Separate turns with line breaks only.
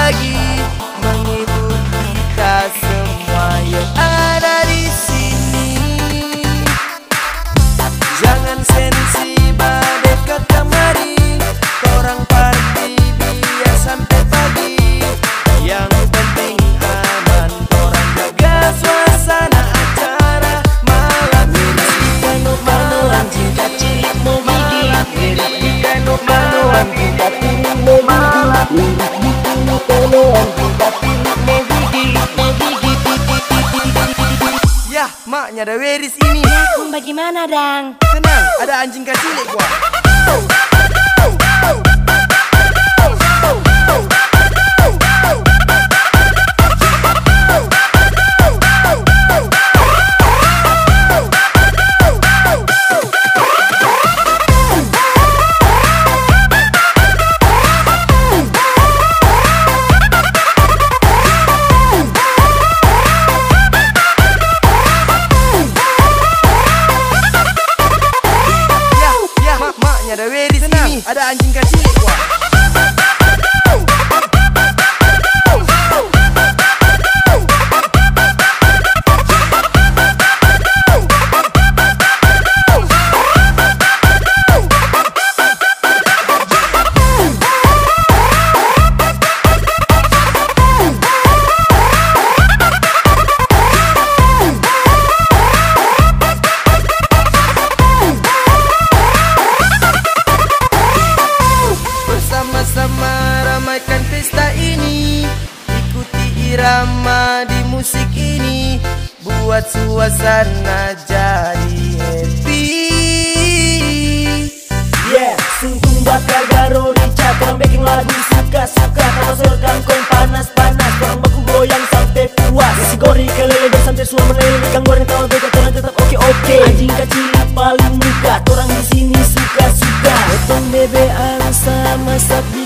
pagi menghibur kita semua yang ada di sini. Jangan sensi dekat kamari, orang party biar sampai pagi. Yang penting aman, orang jaga suasana acara malam ini. Mano anjing kecil mau gigi, mano anjing kecil mau gigi, mano anjing kecil mau gigi. Yah, maknya ada Weris ini.
Bagaimana dang?
Tenang, ada anjing kecil gua. Ada Weris ini, ada anjing kecil gua. Sama-sama ramaikan pesta ini, ikuti irama di musik ini, buat suasana jadi happy.
Yeah, sungguh bakal garo di chat, orang bikin lagu suka-suka, kalau serkan kong panas-panas, orang baku goyang sampai puas. Si gori kelele dan santai semua meneliti, kang goreng tahu beda, orang tetap oke. Anjing kecil paling muka, orang di sini suka-suka. Potong bebean sama sapi